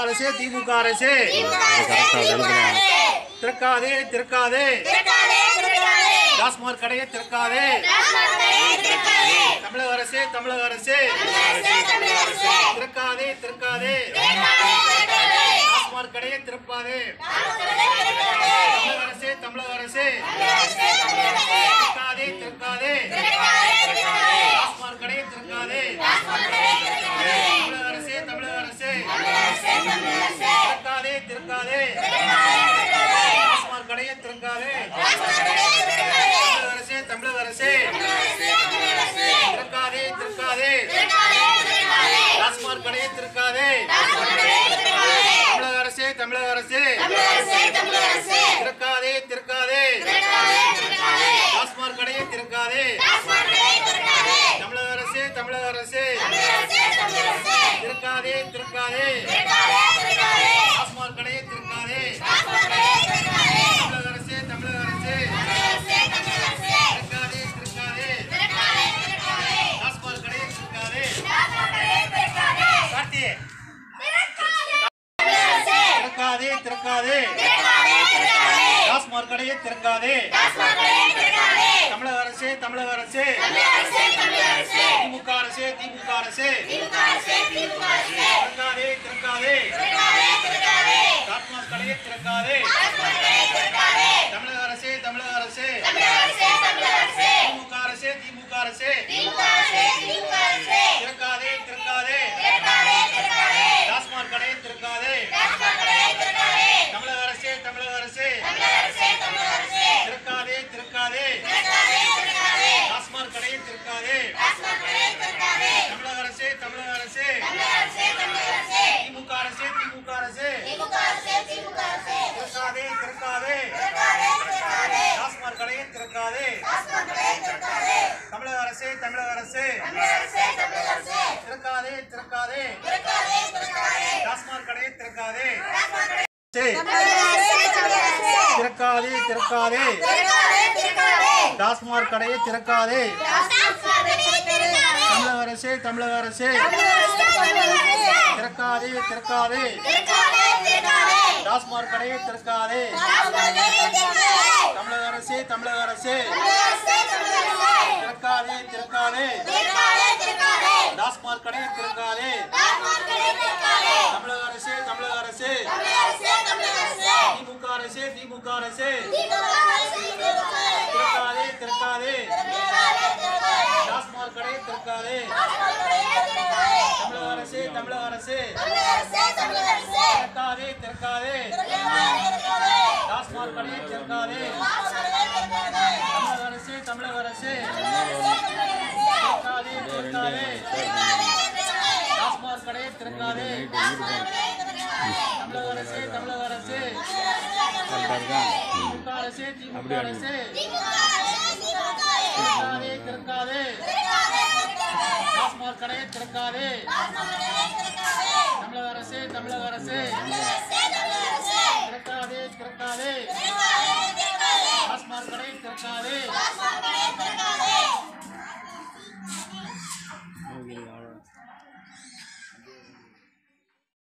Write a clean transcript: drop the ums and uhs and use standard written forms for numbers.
அரசே திமுக அரசே திறக்காதே திறக்காதே டாஸ்மாக் கடையை திறக்காதே தமிழக அரசே தமிழக அரசே திறக்காதே திறக்காதே டாஸ்மாக் கடையை திறப்பாதே தமிழக அரசே தமிழக அரசே திறக்காதே திறக்காதே டாஸ்மாக் கடையை திறக்காதே தமிழக அரசே தமிழக அரசே திறக்காதே திறக்காதே டாஸ்மாக் கடையை திறக்காதே தமிழக அரசே திறக்காதே திறக்காதே டாஸ்மாக் கடையை திறக்காதே தமிழக அரசே தமிழக அரசே திறக்காதே திறக்காதே டாஸ்மாக் கடையை திறக்காதே தமிழக அரசே தமிழக அரசே திறக்காதே திறக்காதே டாஸ்மாக் கடையை திறக்காதே தமிழக அரசே தமிழக அரசே திறக்காதே திறக்காதே டாஸ்மாக் கடையை திறக்காதே கார்த்தியே திறக்காதே திறக்காதே டாஸ்மாக் கடையை திறக்காதே தமிழக அரசே தமிழக அரசே திமுக அரசே திமுக அரசே திறக்காதே திறக்காதே டாஸ்மாக் கடையை திறக்காதே தமிழக அரசே தமிழக அரசே திமுக அரசே திமுக அரசே திறக்காதே திறக்காதே டாஸ்மாக் கடையை திறக்காதே தமிழக அரசே தமிழக அரசே திறக்காதே திறக்காதே டாஸ்மாக் கடையை திறக்காதே தமிழக அரசே தமிழக அரசே திமுக அரசே திமுக அரசே திறக்காதே திறக்காதே டாஸ்மாக் கடையை திறக்காதே தமிழக அரசே தமிழக அரசே திறக்காதே திறக்காதே டாஸ்மாக் கடையை திறக்காதே திறக்காதே திறக்காதே டாஸ்மாக் கடையை திறக்காதே தமிழக அரசே தமிழக அரசே திறக்காதே திறக்காதே டாஸ்மாக் கடையை திறக்காதே தமிழக அரசே தமிழக அரசே திறக்காதே திறக்காதே டாஸ்மாக் கடையை திறக்காதே தமிழக அரசே தமிழக அரசே திமுக அரசே திமுக அரசே திறக்காதே திறக்காதே டாஸ்மாக் கடையை திறக்காதே தமிழக அரசே தமிழக அரசே திறக்காதே திறக்காதே டாஸ்மாக் கடையை திறக்காதே தமிழக அரசே தமிழக அரசே திறக்காதே திறக்காதே டாஸ்மாக் கடையை திறக்காதே தமிழக அரசே தமிழக அரசே திமுக அரசே திமுக அரசே திறக்காதே திறக்காதே டாஸ்மாக் கடையை திறக்காதே தமிழக அரசே தமிழக அரசே திறக்காதே திறக்காதே